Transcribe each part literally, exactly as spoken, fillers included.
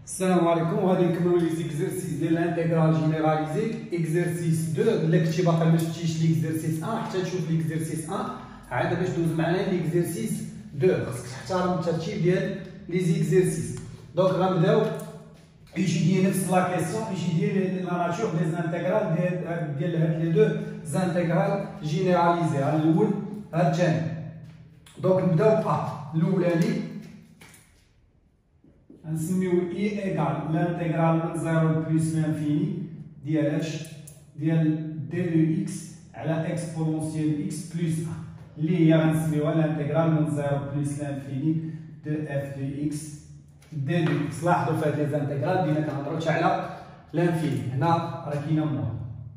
السلام عليكم. وغادي نكملوا لي زيكزارسيس ديال الانتيغرال جينيراليزي اكزرسيس اثنين. اللي كنتي باقي ما شفتيش ليكزرسيس واحد حتى تشوف ليكزرسيس واحد عاد باش دوز معنا ليكزرسيس اثنين. خصك تحترم الترتيب ديال لي زيكزرسيس. دونك غنبداو étudier نفس لا كيسيون étudier لا ناتور دي زانتيغرال ديال ديال هاد لي دو زانتيغرال جينيراليزي. هاد الاول هاد الثاني. دونك نبداو ب الاولاني نسميو اي ايكال لانتيغرال من زيرو بلس لانفيني ديال اش ديال دي دو اكس على اكسبونونسيال اكس بلس واحد اللي هي غنسميوها لانتيغرال من زيرو بلس لانفيني دو اف دو اكس دي دو اكس. لاحظوا في هاد لي زانتيغرال بدينا كنهضرو حتى على لانفيني، هنا راه كاينه موها.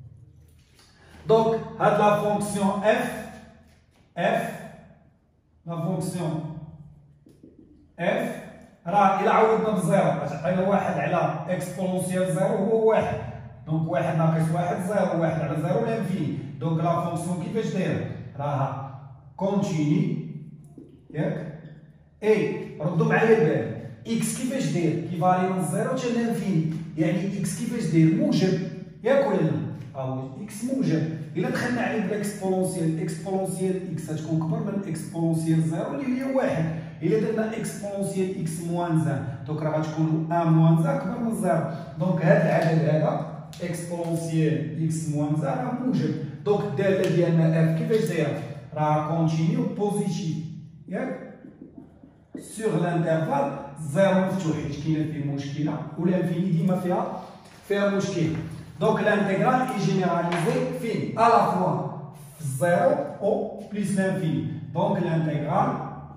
دونك هاد لا فونكسيون اف اف لا فونكسيون اف راه إلا عوضنا بزيرو غتعطينا واحد على اكسبونونسيال زيرو هو واحد. دونك واحد ناقص واحد زيرو، واحد على زيرو لانفيني. دونك لا فونكسيون كيفاش دايره؟ راها كونتيني ياك اي ردوا معايا البال. اكس كيفاش داير؟ كيفالي من زيرو حتى لانفيني، يعني اكس كيفاش داير؟ موجب ياك ولا لا؟ ها هو اكس موجب. إلا دخلنا عليه بالاكسبونونسيال اكسبونونسيال اكس غتكون كبر من اكسبونونسيال زيرو اللي هي واحد. إلا درنا اكسبونونسيال اكس موان زان دونك راه غتكون ان موان زان كبر من زيرو. دونك هاد العدد هذا اكسبونونسيال اكس موان زان راه موجب. دونك الداله ديالنا اف كيفاش دايره؟ راه كونتينيو بوزيتيف ياك سور لانترفال زيرو مفتوح حيت كاينه فيه مشكله والانفيني ديما فيها فيها مشكل. دونك l'intégral est généralisé fin à la fois zéro au plus l'infini. Donc l'intégral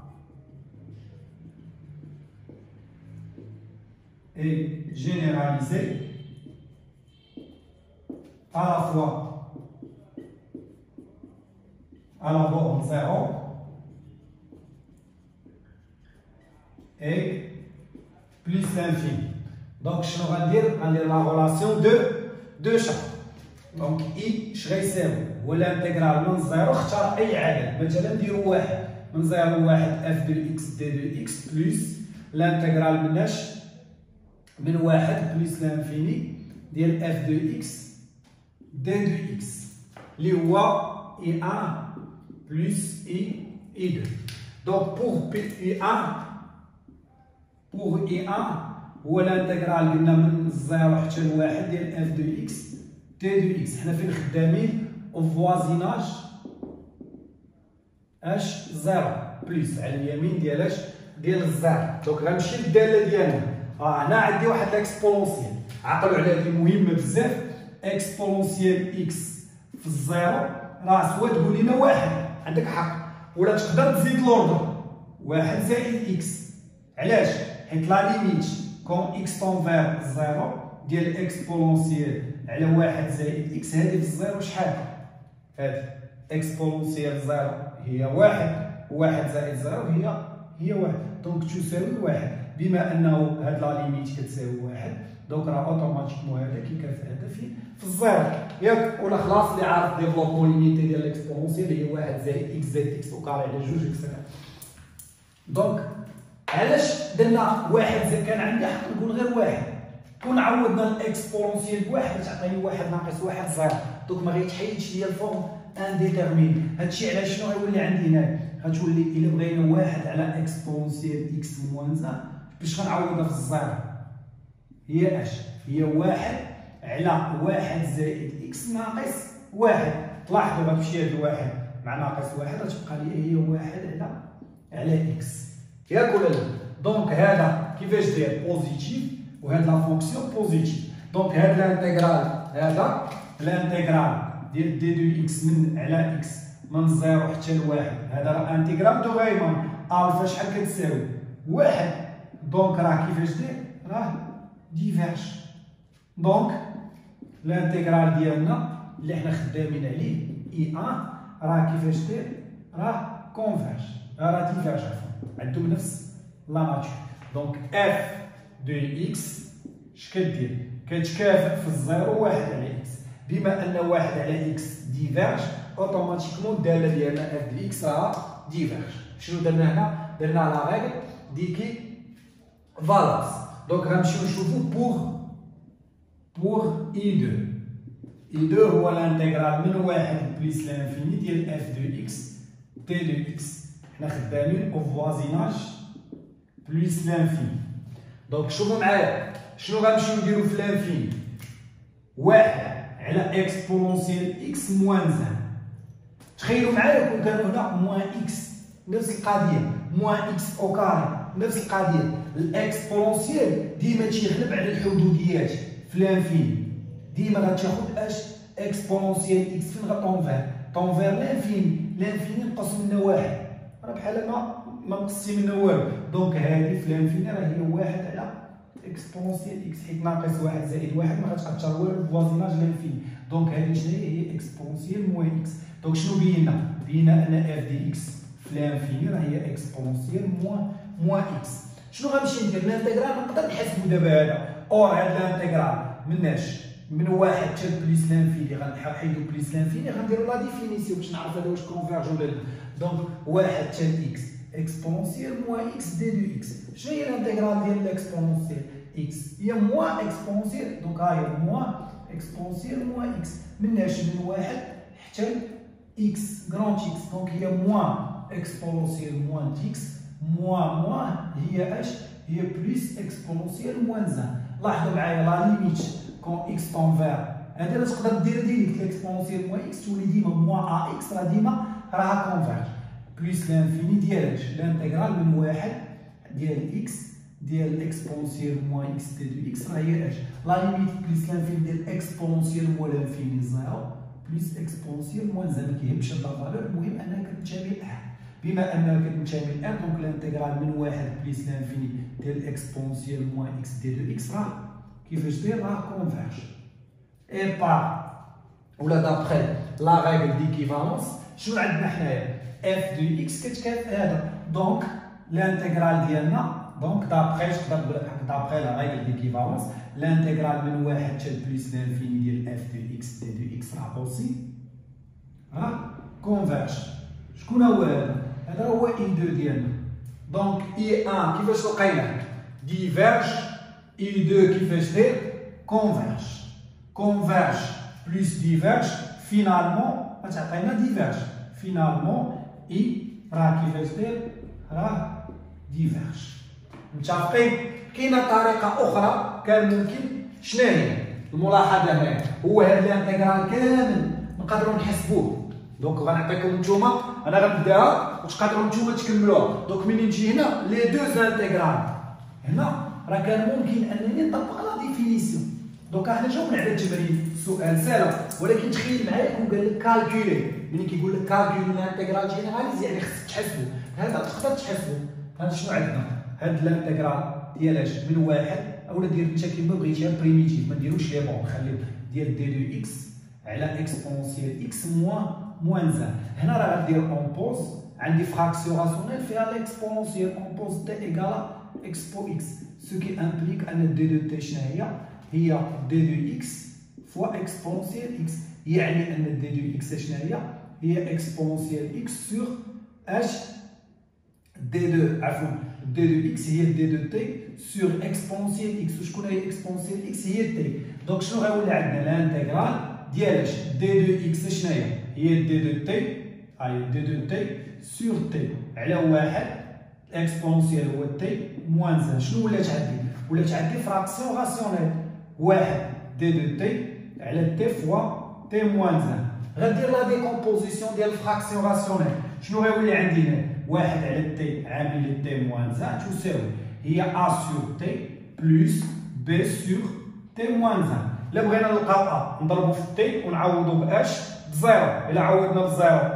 est généralisé à la fois à la borne zéro et plus l'infini. Donc je vais dire la relation de دو شا. دونك اي اش غيساوي؟ هو الانتيغرال من زيرو. اختار اي عدد، مثلا نديرو واحد من زيرو واحد اف دو اكس دي دو اكس بلس الانتيغرال من اش من واحد بلس لانفيني ديال اف دو اكس دي دو اكس اللي هو اي واحد بلس اي اي اثنين. دونك بوغ اي واحد بوغ اي واحد هو الانتيغرال قلنا من زيرو حتى لواحد ديال اف دو اكس دي دو اكس. حنا فين خدامين؟ او فوازيناج اش زيرو بلس على اليمين ديال اش ديال الزيرو. دونك غنمشي للداله ديالنا. اه هنا عندي واحد الاكسبونونسيال، عقلوا على هذه مهمه بزاف. اكسبونونسيال اكس في الزيرو راه سوا تقول لنا واحد عندك حق، ولا تقدر تزيد لوردر واحد زائد اكس. علاش؟ حيت لا ليميت كون اكس تنفير زيرو ديال اكسبونونسيال على واحد زائد اكس هذه في الزيرو شحال؟ هذه اكسبونونسيال زيرو هي واحد، واحد زائد زيرو هي هي واحد. دونك تساوي واحد. بما انه هاد لا ليميت كتساوي واحد دونك راه اوتوماتيكمون هذا كيكافئ هذا في في الزيرو ياك. ولا خلاص اللي عارف ديفلوبمون ليميتي ديال الاكسبونونسيال هي واحد زائد اكس زائد اكس وكاري على جوج اكسيتيرا. دونك علاش درنا واحد؟ زي كان عندي حق نقول غير واحد، كون عوضنا الاكسبونونسيال بواحد تعطيني واحد ناقص واحد زيرو. دونك ما غيتحيدش ليا الفورم انديتيرمين. هادشي علاش شنو غيولي عندي هنا؟ غتولي الا بغينا واحد على اكسبونونسيال اكس موان زيرو باش غنعوضها في الزيرو هي اش؟ هي واحد على واحد زائد اكس ناقص واحد. تلاحظوا غتمشي هاد الواحد مع ناقص واحد غتبقى لي هي واحد على على اكس ياك ولا لا؟ دونك هذا كيفاش داير؟ بوزيتيف وهاد لا فونكسيون بوزيتيف. دونك هاد الانتيغرال هذا الانتيغرال ديال دي دو اكس من على اكس من زيرو حتى لواحد هذا راه انتيغرال دو غايمان الفا شحال كتساوي؟ واحد. دونك راه كيفاش داير؟ راه ديفيرج. دونك الانتيغرال ديالنا اللي حنا خدامين عليه اي واحد راه كيفاش داير؟ راه كونفيرج راه ديفيرج عندهم نفس لا ناتور. دونك اف دو اكس اش كدير؟ كتكافئ في الزيرو واحد على اكس. بما ان واحد على اكس ديفيرج اوتوماتيكمون الداله ديالنا اف دو اكس راه ديفيرج. شنو درنا هنا؟ درنا لا ريغل ديكي فالونس. دونك غنمشيو نشوفو بوغ بوغ اي دو. اي دو هو الانتيغرال من واحد بليس لانفيني ديال اف دو اكس تي دو اكس. حنا خدامين او فوازيناج بليس لانفيني. دونك شوفوا معايا شنو غنمشيو نديرو في لانفيني. واحد على اكسبونونسيال اكس موان زان. تخيلوا معايا كون كان هنا موان اكس نفس القضيه، موان اكس او كاري نفس القضيه. الاكسبونونسيال ديما تيغلب على الحدوديات في لانفيني، ديما غتاخد اش اكسبونونسيال اكس فين غطونفير طونفير لانفيني. لانفيني نقص منه واحد راه بحال ما ما نقصتي منه والو. دونك هذه في لانفيني راه هي واحد على اكسبونونسيال اكس، حيت ناقص واحد زائد واحد ما غاتأثر والو في فوازيناج لانفيني. دونك هذه شنو هي؟ هي اكسبونونسيال موان اكس. دونك شنو بينا؟ بينا ان اف دي اكس في لانفيني راه هي اكسبونونسيال موان موان اكس. شنو غنمشي ندير؟ الانتيغرال نقدر نحسبو دابا هذا اور هذا الانتيغرال مناش من واحد حتى بليس لانفيني غنحيدو بليس لانفيني غنديرو لا ديفينيسيون باش نعرف هذا واش كونفيرج ولا لا. دونك واحد حتى اكس اكسبونونسيال موان اكس دي دو اكس. شنو هي الانتيغرال ديال الاكسبونونسيال اكس؟ هي موان اكسبونونسيال. دونك ها هي موان اكسبونونسيال موان اكس مناش من واحد حتى اكس غران اكس. دونك هي موان اكسبونونسيال موان اكس موان موان هي اش؟ هي بليس اكسبونونسيال موان زان. لاحظوا معايا لا ليميت كون اكس طونفير هذا لا تقدر دير ديريكت اكسبونونسيال موان اكس تولي ديما موان ا اكس راه ديما راها كونفيرج بليس لانفيني ديال اش؟ الانتيغرال من واحد ديال اكس ديال اكسبونونسيال موان اكس دي دو اكس راه هي اش؟ لا ليميت بليس لانفيني ديال اكسبونونسيال موان لانفيني زيرو بليس اكسبونونسيال موان زيرو. ما كيهمش هاد لا فالور، المهم انها كتنتمي لأ. بما انها كتنتمي لأ دونك الانتيغرال من واحد بليس لانفيني ديال اكسبونونسيال موان اكس دي دو اكس راه كيفاش داير؟ راه كونفيرج. اي بار ولا دابخي لا ريغل ديكيفالونس شنو عندنا حنايا؟ اف دو اكس كتكافئ هذا. دونك الانتيغرال ديالنا دونك دابخي تقدر تقول لك دابخي لا ريغل ديكيفالونس الانتيغرال من واحد حتى بليس لانفيني ديال اف دو اكس دي دو اكس راه اوسي راه كونفيرج. شكون هو هذا؟ هذا هو اي دو ديالنا. دونك اي واحد كيفاش لقيناه؟ ديفيرج. اي دو كيفاش داير؟ كونفيرج. كونفيرج بلس ديفيرج فينالمون غتعطينا ديفيرج. فينالمون اي راه كيفاش داير؟ راه ديفيرج. متفقين؟ كاينه طريقه اخرى كان ممكن شنو هي؟ الملاحظه هنا هو هذا الانتيغرال كامل نقدروا نحسبوه. دونك غنعطيكم نتوما انا غنبداها وتقدروا نتوما تكملوها. دونك ملي نجي هنا لي دو انتيغرال هنا راه كان ممكن انني نطبق لا ديفينيسيون. دونك حنا جاوبنا على التمرين سؤال سهل، ولكن تخيل معايا كون قال لك كالكولي. ملي كيقول لك كالكولي لانتيغرال جينيراليز يعني خصك تحسبو. هذا تقدر تحسبو. هذا شنو عندنا؟ هاد الانتيغرال ديال اش؟ من واحد اولا دير انت كيما بغيتيها بريميتيف ما نديروش لي بون نخليو ديال دي دو اكس على اكسبونونسيال اكس موان موان زان. هنا راه غندير اون بوز عندي فراكسيون راسيونيل فيها ليكسبونونسيال اون بوز تي ايكالا اكسبو اكس سو كي امبليك ان دي دو تي شنو هي؟ هي دي دو اكس فوا اكسبونونسيال اكس، يعني ان دي دو اكس شنو هي؟ هي اكسبونونسيال اكس سور اش؟ دي دو عفوا دي دو اكس هي دي دو تي سور اكسبونونسيال اكس. وشكون هي اكسبونونسيال اكس؟ هي تي. دونك شنو غيولي عندنا؟ الانتيغرال ديال اش؟ دي دو اكس شنو هي؟ هي دي دو تي هاي دي دو تي سور تي على واحد اكسبونونسيال هو تي موان زان. شنو ولات عندي؟ ولات عندي فراكسيون راسيونيل واحد دي دو تي على تي فوا تي موان زان. غندير لا ديكومبوزيسيون ديال الفراكسيون راسيونيل. شنو غيولي عندي هنا؟ واحد على تي عامل تي موان زان تساوي هي ا سور تي بلس بي سور تي موان زان. الا بغينا نلقاو ا نضربو في تي ونعوضو باش بزيرو. الا عوضنا بزيرو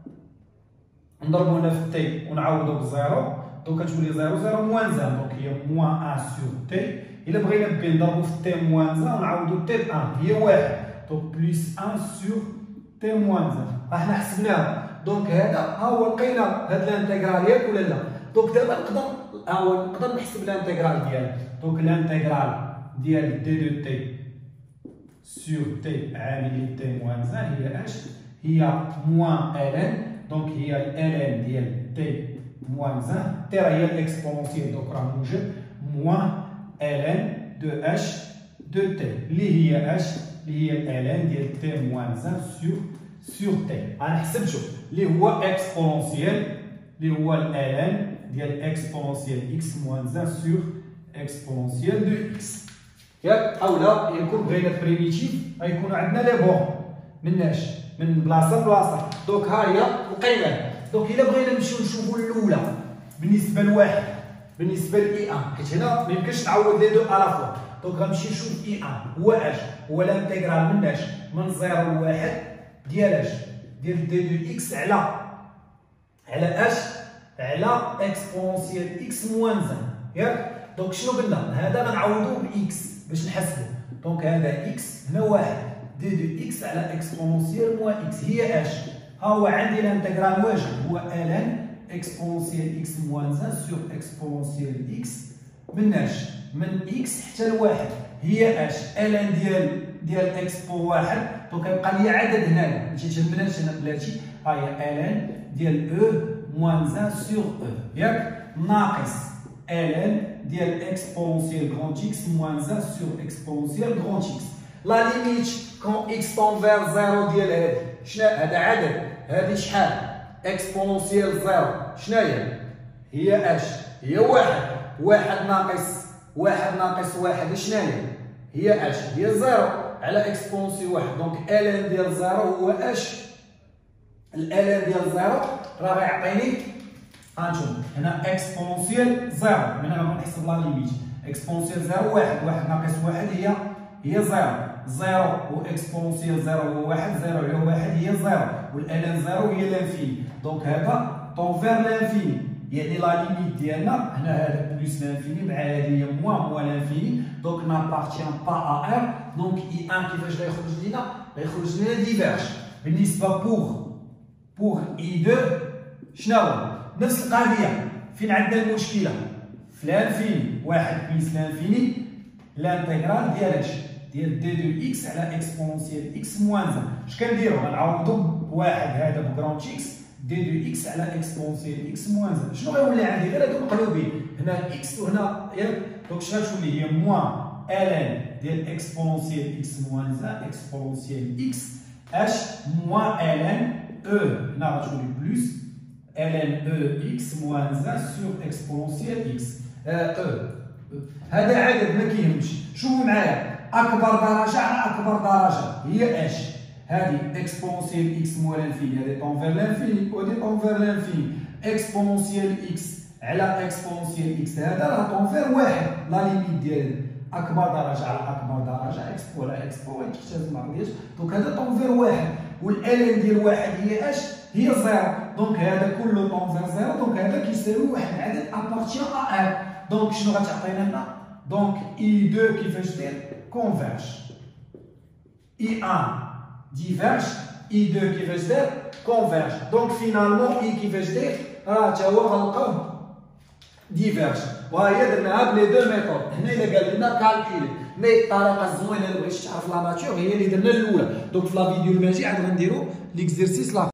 نضربو هنا في تي ونعوضو بزيرو دونك كتولي زيرو زيرو موان زان. دونك هي موان ا سور تي. الا بغينا بي نضربو في تي موان زان ونعوضو تي ب واحد هي واحد دونك بلس واحد سور تي موان زان. احنا حسبناها. دونك هذا ها هو لقينا هاد الانتيغرال ياك ولا لا؟ دونك دابا نقدر ها هو نقدر نحسب الانتيغرال ديالها. دونك الانتيغرال ديال دي دو تي سور تي عامل تي موان زان هي اش؟ هي موان الان. دونك هي الان ديال تي موان زان. تي راه هي الاكسبونونسيال دونك راه موجب موان ln دو اش دو تي اللي هي اش اللي هي ln ديال تي موان واحد سور سور تي. غنحسب شوف اللي هو اكسبونونسيال اللي هو ln ديال اكسبونونسيال اكس موان واحد سور اكسبونونسيال دو اكس ياك. اولا يكون بغينا بريميتيف غيكونوا عندنا لي بون مناش من بلاصه لبلاصه. دونك ها هي القيمه. دونك الا بغينا نمشيو نشوفوا الاولى بالنسبه لواحد بالنسبه لاي ان، حيت هنا ما يمكنش نعوض لي دو على فوا. دونك غنمشي نشوف اي ان هو اش هو الانتيغرال من اش من صفر لواحد ديال اش ديال دي دو اكس على على اش على اكسبونونسيال اكس موان واحد ياك. دونك شنو قلنا؟ هذا غنعوضوه باكس باش نحسبو. دونك هذا اكس هنا واحد دي دو اكس على اكسبونونسيال موان اكس هي اش. ها هو عندي الانتيغرال واجب هو ln اكسبونونسيال اكس موان واحد سور اكسبونونسيال اكس من اش من اكس حتى لواحد هي اش ln ديال ديال اكسبو واحد. دونك كيبقى لي عدد هنايا ما تيهمناش هنا بلاتي. ها هي ln ديال او موان واحد سور او ياك ناقص ln ديال اكسبونونسيال غران اكس موان واحد سور اكسبونونسيال غران اكس. لا ليميت كون اكس تنفير زيرو ديال هادي شنو هذا عدد هادي شحال اكسبونونسيال زيرو شناهي هي اش هي واحد واحد ناقص واحد ناقص واحد شناهي هي اش هي زيرو على اكسبونونسيال واحد. دونك ln ديال زيرو هو اش ln ديال زيرو راه غيعطيني هانتوما هنا اكسبونونسيال زيرو. من هنا غنحسب لا ليميت اكسبونونسيال زيرو واحد واحد ناقص واحد هي هي زيرو زيرو و اكسبونونسيال زيرو هو واحد زيرو على واحد هي زيرو والان زيرو هي لانفيني. دونك هذا طونفير لانفيني يعني لا ليميت ديالنا هنا هذا بلوس لانفيني مع هذه هي موان موان لانفيني. دونك نابارتيان با ا ار. دونك اي ان كيفاش غيخرج لينا؟ غيخرج لينا ديفيرج. بالنسبه بوغ بوغ اي دو شنو هو؟ نفس القضيه. فين عندنا المشكله؟ في لانفيني واحد بليس لانفيني الانتيغرال ديال اش ديال دي دو اكس على اكسبونونسيال اكس موان واحد. اش كنديرو؟ غنعوضو بواحد هذا بكرون اكس دي دو اكس على اكسبونونسيال اكس موان واحد. شنو غيولي عندي؟ غير هادو مقلوبين هنا اكس وهنا ياك. دونك شنو غتولي؟ هي موان ln ديال اكسبونونسيال اكس موان واحد اكسبونونسيال اكس اش موان ln او هنا غتولي بلوس ln او اكس موان واحد سور اكسبونونسيال اكس او. هذا عدد ما كيهمش. شوفوا معايا اكبر درجه على اكبر درجه هي اش هذه اكسبونونسيال اكس موان لانفيني هذه طونفير لانفيني ودي طونفير لانفيني اكسبونونسيال اكس على اكسبونونسيال اكس هذا راه طونفير واحد لا ليميت ديال اكبر درجه على اكبر درجه اكسبو على اكسبو ما كيحتاج ما عرفتيش. دونك هذا طونفير واحد والالن ديال واحد هي اش هي زيرو. دونك هذا كله طونفير زيرو. دونك هذا كيساوي واحد العدد ابارتيان ا ار. دونك شنو غتعطينا هنا؟ دونك اي دو كيفاش دير؟ كونفيرج. اي ان ديفيرج اي دو كيفاش دير؟ كونفيرج. دونك فينالمون اي كيفاش دير؟ راه تا هو غنلقاوه ديفيرج. وهي درناها بلي دو ميثود. هنا الا قال لنا كالكولي مي الطريقه الزوينه اللي بغيتي تعرف لا ناتور هي اللي درنا الاولى. دونك في لا فيديو الماجي عاد غنديرو ليكزيرسيس لا